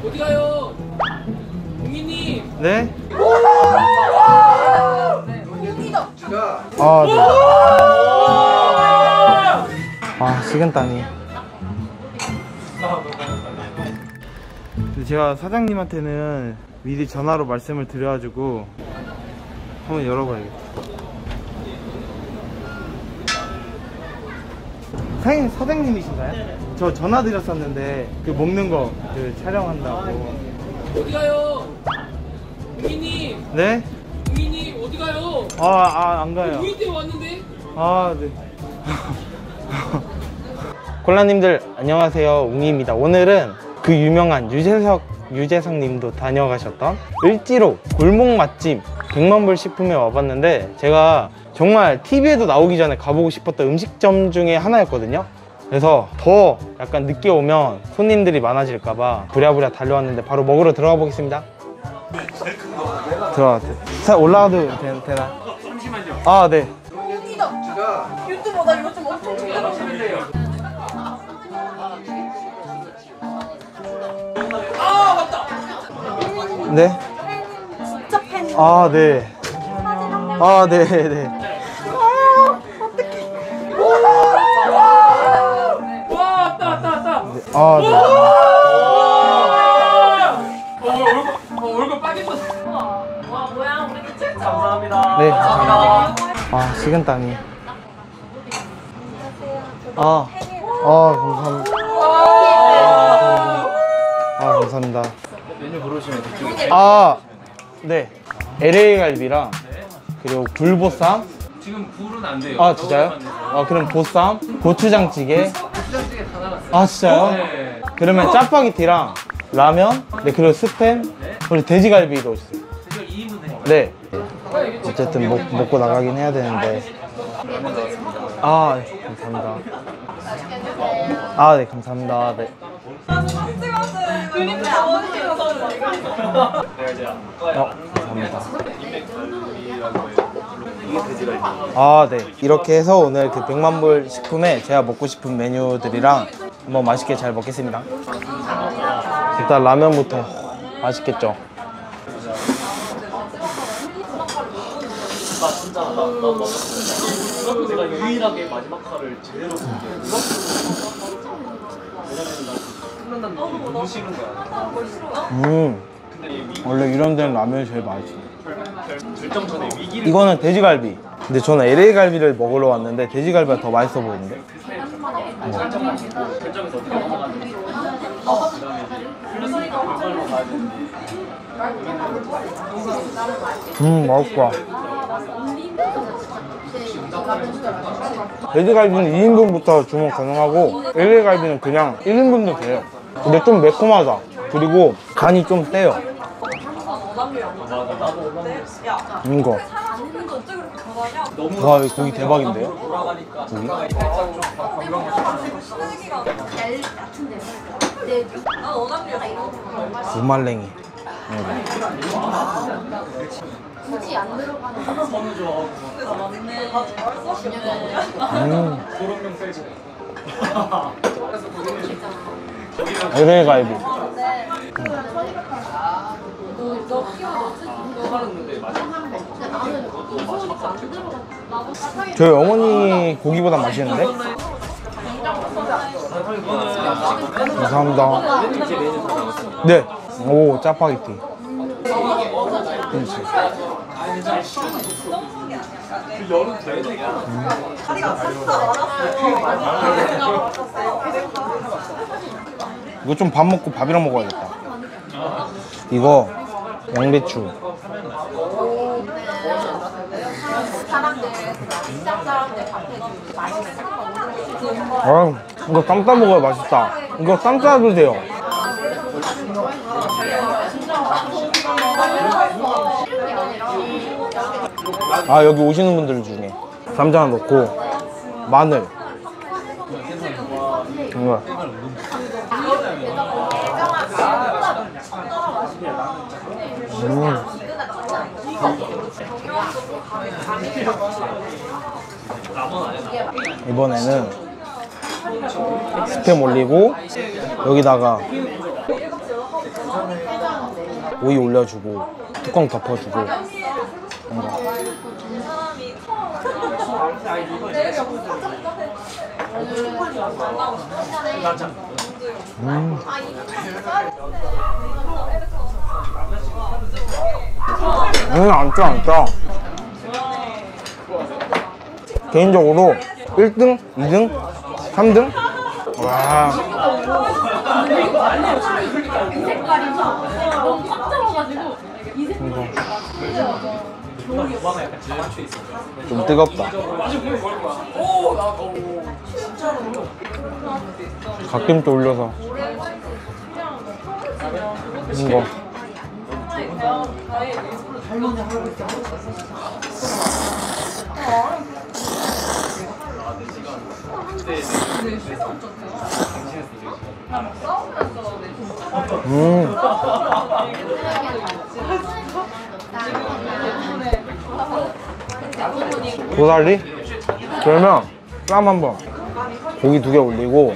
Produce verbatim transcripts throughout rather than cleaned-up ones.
어디 가요? 공인님. 네? 아, 네. 아, 식은땀이. 제가 사장님한테는 미리 전화로 말씀을 드려가지고 한번 열어봐야겠다. 사장님, 사장님이신가요? 네네. 저 전화 드렸었는데 그 먹는 거 그 촬영한다고. 어디 가요? 공인님. 네? 공인님 어디 가요? 아, 아, 안 가요. 공인 때문에 왔는데. 아, 네. 콜라님들 안녕하세요, 웅이입니다. 오늘은 그 유명한 유재석 유재석 님도 다녀가셨던 을지로 골목 맛집 백만불 식품에 와봤는데, 제가 정말 티비에도 나오기 전에 가보고 싶었던 음식점 중에 하나였거든요. 그래서 더 약간 늦게 오면 손님들이 많아질까봐 부랴부랴 달려왔는데 바로 먹으러 들어가 보겠습니다. 들어가. 살 올라가도 되, 되나? 잠시만요. 아, 네. 여기다 유튜버 나 이거 좀 엄청 찍어주실래요? 아 맞다. 네? 진짜 팬. 아, 네. 아, 네, 네. 와 왔다 왔다 왔다. 네. 아, 네. 어 얼굴 어 얼굴 빨개졌어. 와 뭐야 우리 진짜 감사합니다. 네, 감사합니다. 아, 식은땀이. 아, 아, 감사합니다. 아, 감사합니다. 메뉴 부르시면 그쪽에. 아, 네. 엘에이 갈비랑 그리고 굴보쌈. 지금 굴은 안 돼요. 아, 진짜요? 아, 그럼 보쌈, 고추장찌개. 고추장찌개 다 나갔어요. 아, 진짜요? 네. 그러면 짜파게티랑 라면, 네, 그리고 스팸, 그리고 돼지갈비도 있어요. 제가 이 인분 되니까. 네. 어쨌든 먹, 먹고 나가긴 해야 되는데. 아, 네, 감사합니다. 아, 네, 감사합니다. 네. 어, 감사합니다. 아, 네. 이렇게 해서 오늘 그 백만불 식품에 제가 먹고 싶은 메뉴들이랑 한번 맛있게 잘 먹겠습니다. 일단 라면부터. 맛있겠죠? 나 진짜 나, 나 너무 이것도 내가 유일하게 마지막 칼을 제대로 본 게 왜냐면 나 끝난다는 느낌이 너무 싫은 거야. 음. 원래 이런 데는 라면이 제일 맛있어. 결정 전에 위기를. 이거는 돼지갈비. 근데 저는 엘에이 갈비를 먹으러 왔는데 돼지갈비가 더 맛있어 보이는데? 결정해서 어떻게 넘어가는지. 그다음에 이제 플러스 결과로 가야 되는데. 음, 맛있다. 돼지갈비는 이 인분부터 주문 가능하고 엘에이 갈비는 그냥 일 인분도 돼요. 근데 좀 매콤하다. 그리고 간이 좀 세요. 이거. 와, 이 고기 대박인데요? 고기? 무말랭이. 굳이 안 들어가는 음. 엘에이 갈비. 저희 어머니 고기보다 맛있는데? 감사합니다. 네. 오, 짜파게티. 그렇지. 이거 좀 밥 먹고 밥이랑 먹어야겠다. 이거 양배추. 아, 이거 쌈 싸 먹어야 맛있다. 이거 쌈 싸도 돼요. 아, 여기 오시는 분들 중에 쌈장 하나 넣고 마늘. 이거. 음. 이번에는 스팸 올리고 여기다가 오이 올려주고 뚜껑 덮어주고 뭔가 음. 음, 안 짜, 안 짜. 개인적으로 일 등, 이 등, 삼 등? 와. 좀 뜨겁다. 갓김치 올려서 이거 음. 고사리? 그러면 쌈 한번 고기 두 개 올리고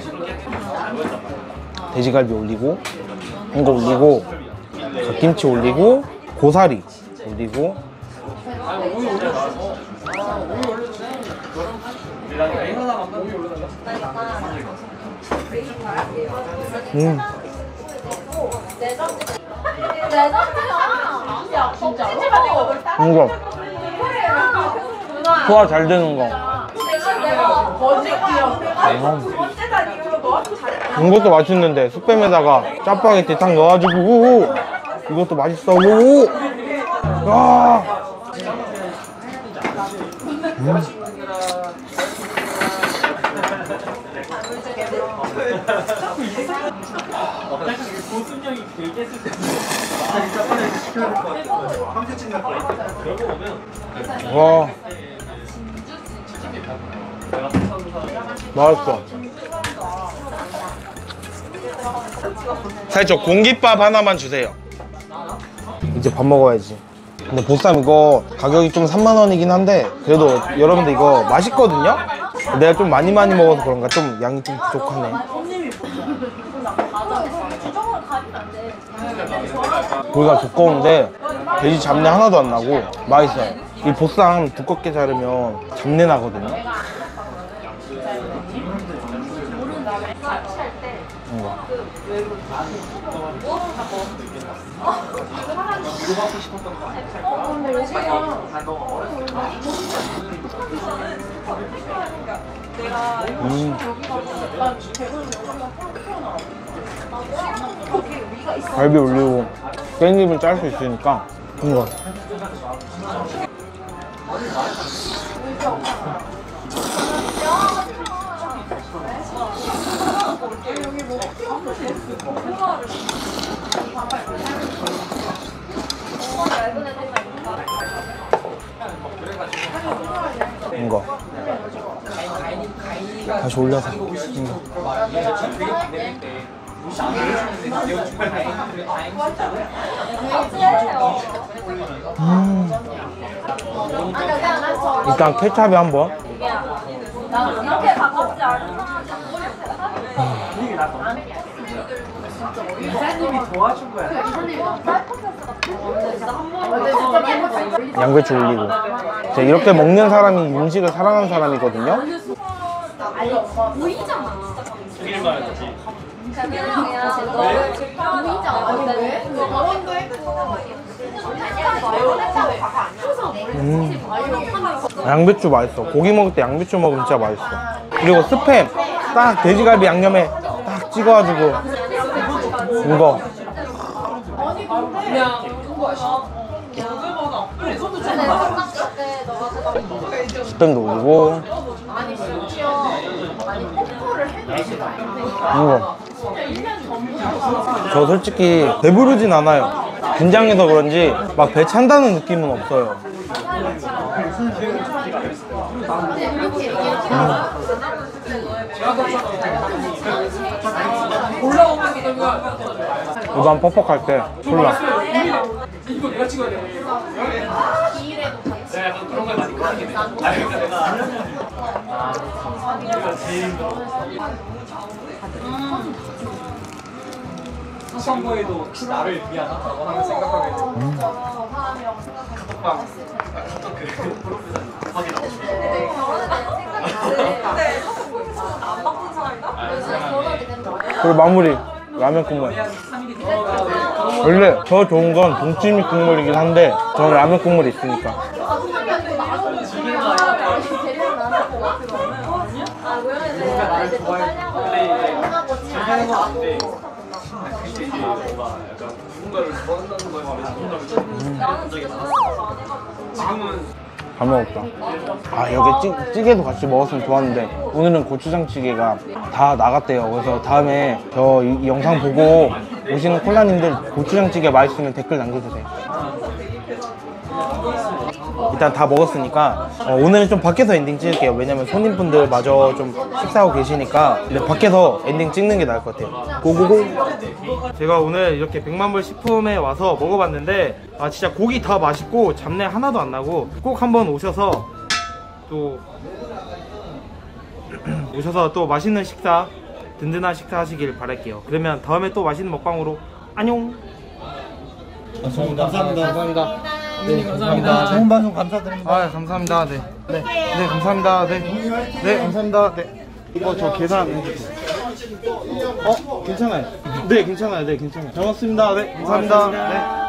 돼지갈비 올리고 이거 올리고 갓김치 올리고 고사리 올리고 음. 이거 소화 잘 되는 거. 음. 이것도 맛있는데 숯뱀에다가 짜파게티 딱 넣어가지고 이것도 맛있어. 오! 야! 음. 고순영이 길게 했을 때 짜파게티 시켜야 될 것 같아. 황새치 날 거 있다. 그런 거 보면 와. 맛있어. 살짝 공깃밥 하나만 주세요. 이제 밥 먹어야지. 근데 보쌈 이거 가격이 좀 삼만 원이긴 한데 그래도 여러분들 이거 맛있거든요? 내가 좀 많이 많이 먹어서 그런가 좀 양이 좀 부족하네. 고기가 두꺼운데 돼지 잡내 하나도 안 나고 맛있어요. 이 보쌈 두껍게 자르면 잡내 나거든요. 이거. 음. 갈비 올리고 깻잎은 짤 수 있으니까 이거. 이거 다시 올려서 이거. 음. 일단 케찹에 한번. 이렇게 가깝지 않아. 이사님이 도와준 거야. 양배추 올리고. 제가 이렇게 먹는 사람이 음식을 사랑하는 사람이거든요. 보이잖아. 독일 말이지. 그냥 그냥 너를 보이잖아. 왜? 결혼도 했고. 음. 양배추 맛있어. 고기 먹을 때 양배추 먹으면 진짜 맛있어. 그리고 스팸 딱 돼지갈비 양념에 딱 찍어가지고 이거. 스팸도 올리고 이거. 저 솔직히 배부르진 않아요. 긴장해서 그런지 막 배 찬다는 느낌은 없어요. 이번 퍽퍽할 때 콜라. 이거 내가 찍어야 돼. 내가 약간 그런 걸 많이 하게 돼. 아, 그러니까 내가 내가 제일 사소한 거에도 혹시 나를 위하다라고 하는 생각하게 돼요. 카톡방 카톡 그 프로필 확인 나오시고 안 바쁜 사람이다? 그리고 마무리 라면 국물. 원래 더 좋은 건 동치미 국물이긴 한데 저는 라면 국물이 있으니까. 누군가 나를 좋아해 근데 이제 즐기는 건 아닌데 근데 이제 뭔가 약간 누군가를 좋아한다는 거에 대해서 공감을 좀 적이 많았어요. 지금은 잘 먹었다. 아 여기 찌, 찌개도 같이 먹었으면 좋았는데 오늘은 고추장찌개가 다 나갔대요. 그래서 다음에 저 이 영상 보고 오시는 콜라님들 고추장찌개 맛있으면 댓글 남겨주세요. 일단 다 먹었으니까 어, 오늘은 좀 밖에서 엔딩 찍을게요. 왜냐면 손님분들 마저 좀 식사하고 계시니까. 근데 밖에서 엔딩 찍는 게 나을 것 같아요. 고고고. 제가 오늘 이렇게 백만불 식품에 와서 먹어봤는데 아 진짜 고기 다 맛있고 잡내 하나도 안 나고 꼭 한번 오셔서 또 오셔서 또 맛있는 식사 든든한 식사 하시길 바랄게요. 그러면 다음에 또 맛있는 먹방으로 안녕. 감사합니다. 감사합니다. 네, 감사합니다. 좋은 방송 감사드립니다. 아, 감사합니다. 네. 네, 네 감사합니다. 네. 네, 감사합니다. 네. 이거 저 계산 해주세요. 어, 괜찮아요. 네, 괜찮아요. 네, 괜찮아요. 잘 먹었습니다. 네, 감사합니다. 네.